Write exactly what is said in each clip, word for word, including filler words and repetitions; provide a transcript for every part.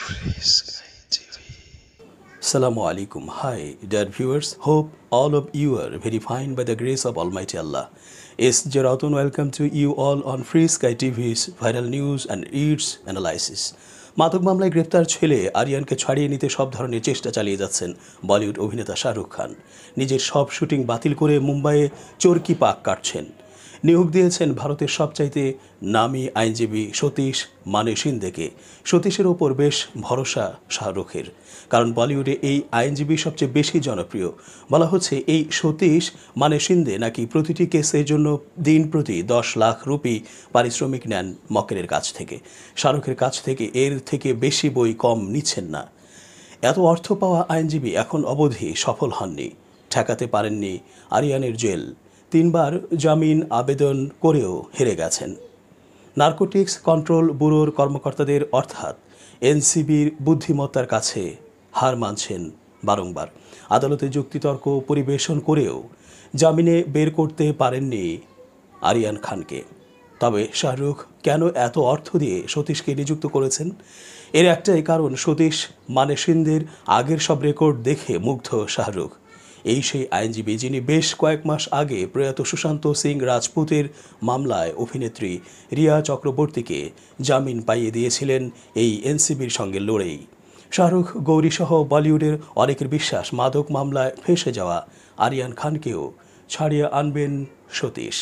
Assalamu alaikum. Hi, dear viewers. Hope all of you are very fine by the grace of Almighty Allah. It's J Ratan. Welcome to you all on Free Sky T V's viral news and its analysis. মাদক মামলায় গ্রেফতার ছেলে আরিয়ানকে ছাড়িয়ে নিতে সব ধরনের চেষ্টা চালিয়ে যাচ্ছেন বলিউড অভিনেতা শাহরুখ খান। নিজের সব শুটিং বাতিল করে মুম্বাইয়ে চরকি পাক কাটছেন। নিয়োগ দিয়েছেন ভারতের সবচাইতে নামী আইনজীবী সতীশ মানে সিন্ধেকে। সতীশের ওপর বেশ ভরসা শাহরুখের, কারণ বলিউডে এই আইনজীবী সবচেয়ে বেশি জনপ্রিয়। বলা হচ্ছে এই সতীশ মানে সিন্ধে নাকি প্রতিটি কেসের জন্য দিন প্রতি দশ লাখ রুপি পারিশ্রমিক নেন মক্কেলের কাছ থেকে। শাহরুখের কাছ থেকে এর থেকে বেশি বই কম নিচ্ছেন না। এত অর্থ পাওয়া আইনজীবী এখন অবধি সফল হননি, ঠেকাতে পারেননি আরিয়ানের জেল। তিনবার জামিন আবেদন করেও হেরে গেছেন। নার্কোটিক্স কন্ট্রোল ব্যুরোর কর্মকর্তাদের অর্থাৎ এনসিবির বুদ্ধিমত্তার কাছে হার মানছেন বারংবার। আদালতে যুক্তিতর্ক পরিবেশন করেও জামিনে বের করতে পারেননি আরিয়ান খানকে। তবে শাহরুখ কেন এত অর্থ দিয়ে সতীশকে নিযুক্ত করেছেন? এর একটাই কারণ, সতীশ মানে সিন্ধের আগের সব রেকর্ড দেখে মুগ্ধ শাহরুখ। এই সেই আইনজীবী যিনি বেশ কয়েক মাস আগে প্রয়াত সুশান্ত সিং রাজপুতের মামলায় অভিনেত্রী রিয়া চক্রবর্তীকে জামিন পাইয়ে দিয়েছিলেন এই এনসিবির সঙ্গে লড়েই। শাহরুখ, গৌরীসহ বলিউডের অনেকের বিশ্বাস মাদক মামলায় ফেঁসে যাওয়া আরিয়ান খানকেও ছাড়িয়ে আনবেন সতীশ।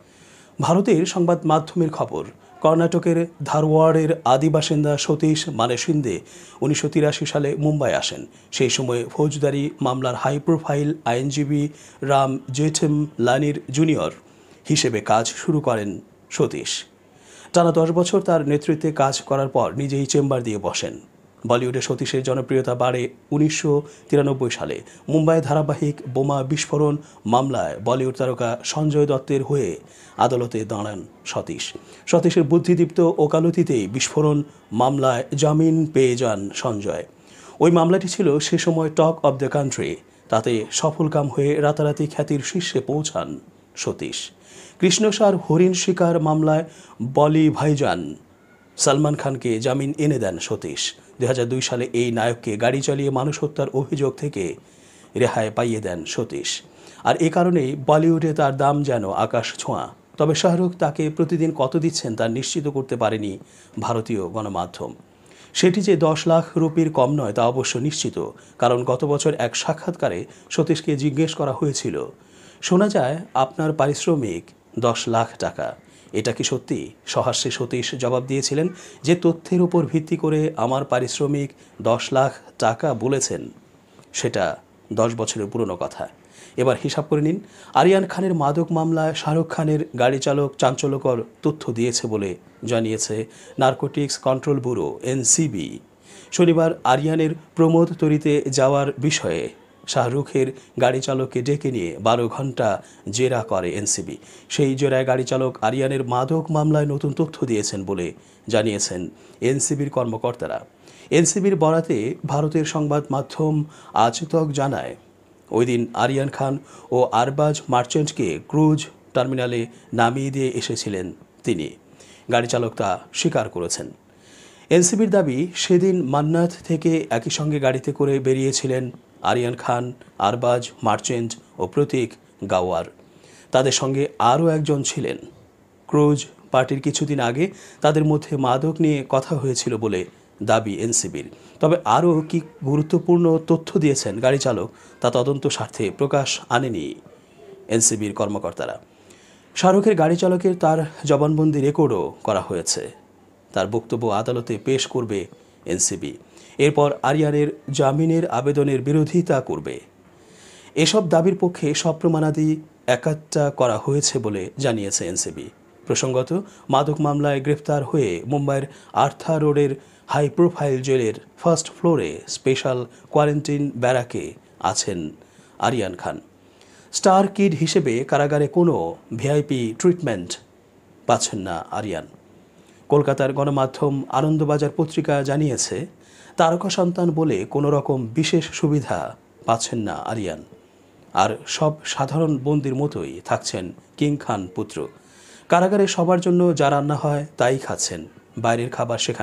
ভারতের সংবাদ মাধ্যমের খবর, কর্ণাটকের ধারওয়াড়ের আদি বাসিন্দা সতীশ মানে সিন্ধে উনিশশো তিরাশি সালে মুম্বাই আসেন। সেই সময় ফৌজদারি মামলার হাই প্রোফাইল আইনজীবী রাম জেঠমলানির জুনিয়র হিসেবে কাজ শুরু করেন সতীশ। টানা দশ বছর তার নেতৃত্বে কাজ করার পর নিজেই চেম্বার দিয়ে বসেন। বলিউডে সতীশের জনপ্রিয়তা বাড়ে উনিশশো তিরানব্বই সালে মুম্বাই ধারাবাহিক বোমা বিস্ফোরণ মামলায় বলিউড তারকা সঞ্জয় দত্তের হয়ে আদালতে দাঁড়ান সতীশ। সতীশের বুদ্ধিদীপ্ত ওকালতিতেই বিস্ফোরণ মামলায় জামিন পেয়ে যান সঞ্জয়। ওই মামলাটি ছিল সে সময় টক অব দ্য কান্ট্রি। তাতে সফলকাম হয়ে রাতারাতি খ্যাতির শীর্ষে পৌঁছান সতীশ। কৃষ্ণসার হরিণ শিকার মামলায় বলি ভাইজান সালমান খানকে জামিন এনে দেন সতীশ। দুই হাজার দুই সালে এই নায়ককে গাড়ি চালিয়ে মানুষ হত্যার অভিযোগ থেকে রেহাই পাইয়ে দেন সতীশ। আর এ কারণেই বলিউডে তার দাম যেন আকাশ ছোঁয়া। তবে শাহরুখ তাকে প্রতিদিন কত দিচ্ছেন তা নিশ্চিত করতে পারেনি ভারতীয় গণমাধ্যম। সেটি যে দশ লাখ রুপির কম নয় তা অবশ্য নিশ্চিত, কারণ গত বছর এক সাক্ষাৎকারে সতীশকে জিজ্ঞেস করা হয়েছিল, শোনা যায় আপনার পারিশ্রমিক দশ লাখ টাকা, এটা কি সত্যি? সহাস্যে সতীশ জবাব দিয়েছিলেন, যে তথ্যের উপর ভিত্তি করে আমার পারিশ্রমিক দশ লাখ টাকা বলেছেন সেটা দশ বছরের পুরনো কথা। এবার হিসাব করে নিন, আরিয়ান খানের মাদক মামলায় শাহরুখ খানের গাড়ি চালক চাঞ্চল্যকর তথ্য দিয়েছে বলে জানিয়েছে নার্কোটিক্স কন্ট্রোল ব্যুরো এনসিবি। শনিবার আরিয়ানের প্রমোদ তরিতে যাওয়ার বিষয়ে শাহরুখের গাড়ি চালককে ডেকে নিয়ে বারো ঘন্টা জেরা করে এনসিবি। সেই জেরায় গাড়ি চালক আরিয়ানের মাদক মামলায় নতুন তথ্য দিয়েছেন বলে জানিয়েছেন এনসিবির কর্মকর্তারা। এনসিবির বরাতে ভারতের সংবাদ মাধ্যম আজ তক জানায়, ওই দিন আরিয়ান খান ও আরবাজ মার্চেন্টকে ক্রুজ টার্মিনালে নামিয়ে দিয়ে এসেছিলেন তিনি। গাড়ি চালক তা স্বীকার করেছেন। এনসিবির দাবি, সেদিন মান্নাত থেকে একই সঙ্গে গাড়িতে করে বেরিয়েছিলেন আরিয়ান খান, আরবাজ মার্চেন্ট ও প্রতীক গাওয়ার। তাদের সঙ্গে আরও একজন ছিলেন। ক্রুজ পার্টির কিছুদিন আগে তাদের মধ্যে মাদক নিয়ে কথা হয়েছিল বলে দাবি এনসিবির। তবে আরও কি গুরুত্বপূর্ণ তথ্য দিয়েছেন গাড়ি চালক তা তদন্ত স্বার্থে প্রকাশ আনেনি এনসিবির কর্মকর্তারা। শাহরুখের গাড়ি চালকের তার জবানবন্দি রেকর্ডও করা হয়েছে। তার বক্তব্য আদালতে পেশ করবে এনসিবি। এরপর আরিয়ানের জামিনের আবেদনের বিরোধিতা করবে। এসব দাবির পক্ষে সব প্রমাণাদি একাত্তা করা হয়েছে বলে জানিয়েছে এনসিবি। প্রসঙ্গত, মাদক মামলায় গ্রেফতার হয়ে মুম্বাইয়ের আর্থা রোডের হাই প্রোফাইল জেলের ফার্স্ট ফ্লোরে স্পেশাল কোয়ারেন্টিন ব্যারাকে আছেন আরিয়ান খান। স্টার কিড হিসেবে কারাগারে কোনো ভিআইপি ট্রিটমেন্ট পাচ্ছেন না আরিয়ান। কলকাতার গণমাধ্যম আনন্দবাজার পত্রিকা জানিয়েছে, তারকা সন্তান বলে কোনো রকম বিশেষ সুবিধা পাচ্ছেন না আরিয়ান। আর সব সাধারণ বন্দির মতোই থাকছেন কিং খান পুত্র। কারাগারে সবার জন্য যা রান্না হয় তাই খাচ্ছেন, বাইরের খাবার সেখানে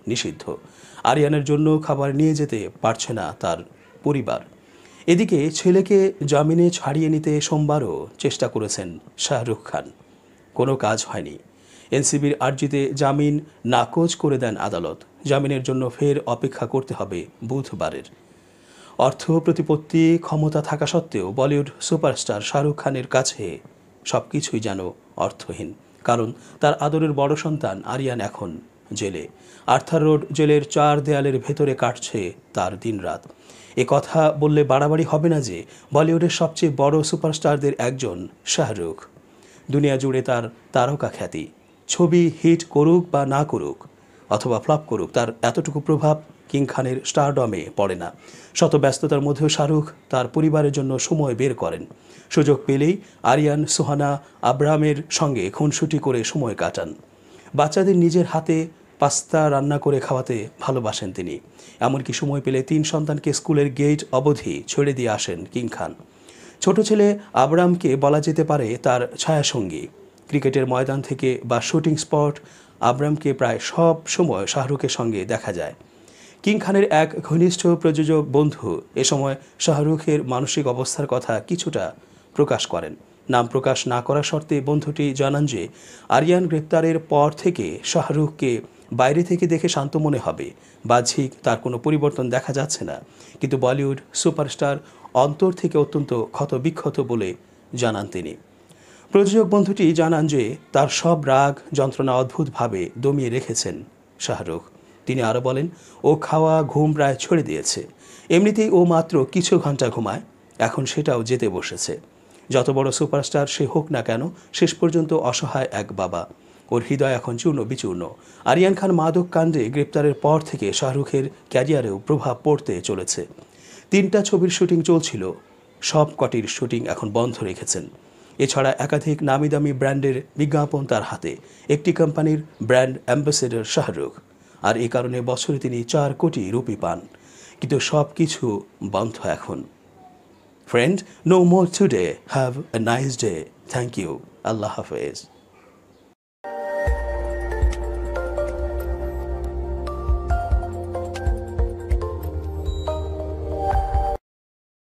নিষিদ্ধ। আরিয়ানের জন্য খাবার নিয়ে যেতে পারছে না তার পরিবার। এদিকে ছেলেকে জামিনে ছাড়িয়ে নিতে সোমবারও চেষ্টা করেছেন শাহরুখ খান, কোনো কাজ হয়নি। এনসিবির আর্জিতে জামিন নাকচ করে দেন আদালত। জামিনের জন্য ফের অপেক্ষা করতে হবে বুধবারের। অর্থ প্রতিপত্তি ক্ষমতা থাকা সত্ত্বেও বলিউড সুপারস্টার শাহরুখ খানের কাছে সব কিছুই যেন অর্থহীন, কারণ তার আদরের বড় সন্তান আরিয়ান এখন জেলে। আর্থার রোড জেলের চার দেয়ালের ভেতরে কাটছে তার দিনরাত। এ কথা বললে বাড়াবাড়ি হবে না যে বলিউডের সবচেয়ে বড় সুপারস্টারদের একজন শাহরুখ। দুনিয়া জুড়ে তার তারকা খ্যাতি। ছবি হিট করুক বা না করুক অথবা ফ্লপ করুক, তার এতটুকু প্রভাব কিং খানের স্টারডমে পড়ে না। শত ব্যস্ততার মধ্যেও শাহরুখ তার পরিবারের জন্য সময় বের করেন। সুযোগ পেলেই আরিয়ান, সোহানা, আব্রাহামের সঙ্গে খুনসুটি করে সময় কাটান। বাচ্চাদের নিজের হাতে পাস্তা রান্না করে খাওয়াতে ভালোবাসেন তিনি। এমনকি সময় পেলে তিন সন্তানকে স্কুলের গেট অবধি ছেড়ে দিয়ে আসেন কিং খান। ছোট ছেলে আব্রাহামকে বলা যেতে পারে তার ছায়াসঙ্গী। ক্রিকেটের ময়দান থেকে বা শুটিং স্পট, আব্রাহামকে প্রায় সব সময় শাহরুখের সঙ্গে দেখা যায়। কিং খানের এক ঘনিষ্ঠ প্রযোজক বন্ধু এ সময় শাহরুখের মানসিক অবস্থার কথা কিছুটা প্রকাশ করেন। নাম প্রকাশ না করার শর্তে বন্ধুটি জানান যে আরিয়ান গ্রেপ্তারের পর থেকে শাহরুখকে বাইরে থেকে দেখে শান্ত মনে হবে, বাহ্যিক তার কোনো পরিবর্তন দেখা যাচ্ছে না, কিন্তু বলিউড সুপারস্টার অন্তর থেকে অত্যন্ত ক্ষতবিক্ষত বলে জানান তিনি। প্রযোজক বন্ধুটি জানান যে তার সব রাগ যন্ত্রণা অদ্ভুতভাবে দমিয়ে রেখেছেন শাহরুখ। তিনি আরও বলেন, ও খাওয়া ঘুম প্রায় ছেড়ে দিয়েছে। এমনিতেই ও মাত্র কিছু ঘন্টা ঘুমায়, এখন সেটাও যেতে বসেছে। যত বড় সুপারস্টার সে হোক না কেন, শেষ পর্যন্ত অসহায় এক বাবা। ওর হৃদয় এখন চূর্ণ বিচূর্ণ। আরিয়ান খান মাদক কাণ্ডে গ্রেপ্তারের পর থেকে শাহরুখের ক্যারিয়ারেও প্রভাব পড়তে চলেছে। তিনটা ছবির শুটিং চলছিল, সব কটির শুটিং এখন বন্ধ রেখেছেন। এছাড়া একাধিক নামি দামি ব্র্যান্ডের বিজ্ঞাপন তার হাতে। একটি কোম্পানির ব্র্যান্ড অ্যাম্বাসেডর শাহরুখ, আর এই কারণে বছরে তিনি চার কোটি রুপি পান। কিন্তু সব কিছু বন্ধ এখন। Friend, no more today, have a nice day. Thank you. আল্লাহ হাফেজ।